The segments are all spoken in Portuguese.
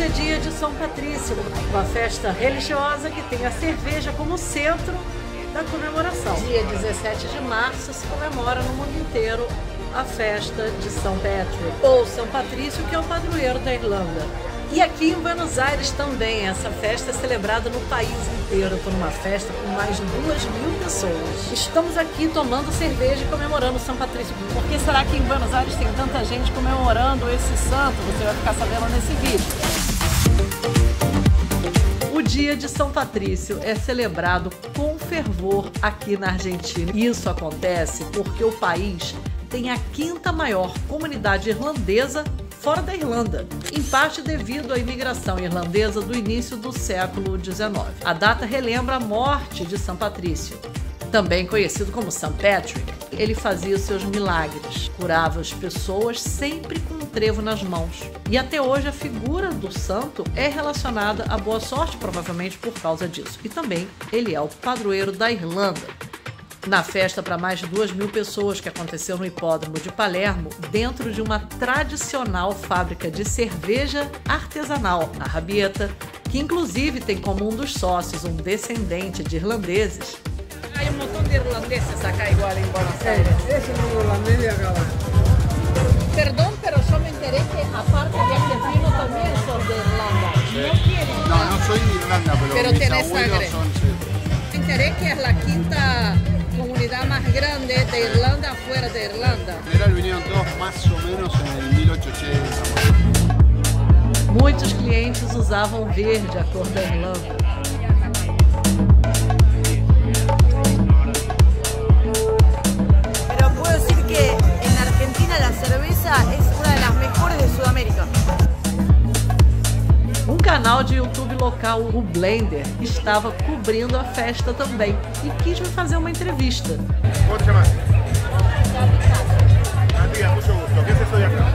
Hoje é dia de São Patrício, uma festa religiosa que tem a cerveja como centro da comemoração. Dia 17 de março se comemora no mundo inteiro a festa de São Patrick, ou São Patrício, que é o padroeiro da Irlanda. E aqui em Buenos Aires também, essa festa é celebrada no país inteiro. Estou numa festa com mais de 2.000 pessoas. Estamos aqui tomando cerveja e comemorando São Patrício. Por que será que em Buenos Aires tem tanta gente comemorando esse santo? Você vai ficar sabendo nesse vídeo. O dia de São Patrício é celebrado com fervor aqui na Argentina. Isso acontece porque o país tem a 5ª maior comunidade irlandesa fora da Irlanda, em parte devido à imigração irlandesa do início do século XIX. A data relembra a morte de São Patrício, também conhecido como St. Patrick. Ele fazia os seus milagres, curava as pessoas sempre com um trevo nas mãos. E até hoje a figura do santo é relacionada à boa sorte, provavelmente por causa disso. E também ele é o padroeiro da Irlanda. Na festa para mais de 2.000 pessoas que aconteceu no hipódromo de Palermo, dentro de uma tradicional fábrica de cerveja artesanal, a Rabieta, que inclusive tem como um dos sócios um descendente de irlandeses. Há um montão de irlandeses acá igual em Buenos Aires. Esse é um irlandês de acá. Perdão, pero yo me enteré que aparte de argentino también son de Irlanda. No soy de Irlanda, pero mis tenés abuelos sangre. son... Sí. Me enteré que es la 5ª comunidad más grande de Irlanda fuera de Irlanda. En general vinieron todos más o menos en el 1880. Muitos clientes usavam verde, a cor da Irlanda. Pero puedo decir que en Argentina la cerveza es una de las mejores de Sudamérica. Um canal de YouTube local, o Blender, estava cobrindo a festa também e quis me fazer uma entrevista. ¿Cómo te llamas? Amiga, mucho gusto. ¿Qué haces hoy acá?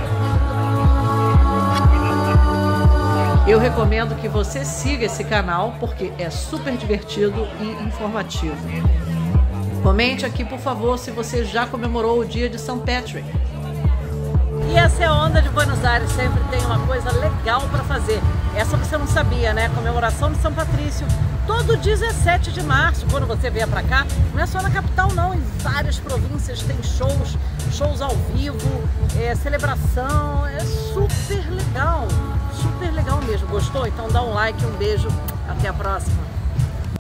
Eu recomendo que você siga esse canal porque é super divertido e informativo. Comente aqui, por favor, se você já comemorou o dia de São Patrick. E essa é a onda de Buenos Aires, sempre tem uma coisa legal para fazer. Essa você não sabia, né? Comemoração de São Patrício, todo 17 de março, quando você vier para cá. Não é só na capital não, em várias províncias tem shows ao vivo, celebração, é super legal mesmo. Gostou? Então dá um like, um beijo, até a próxima.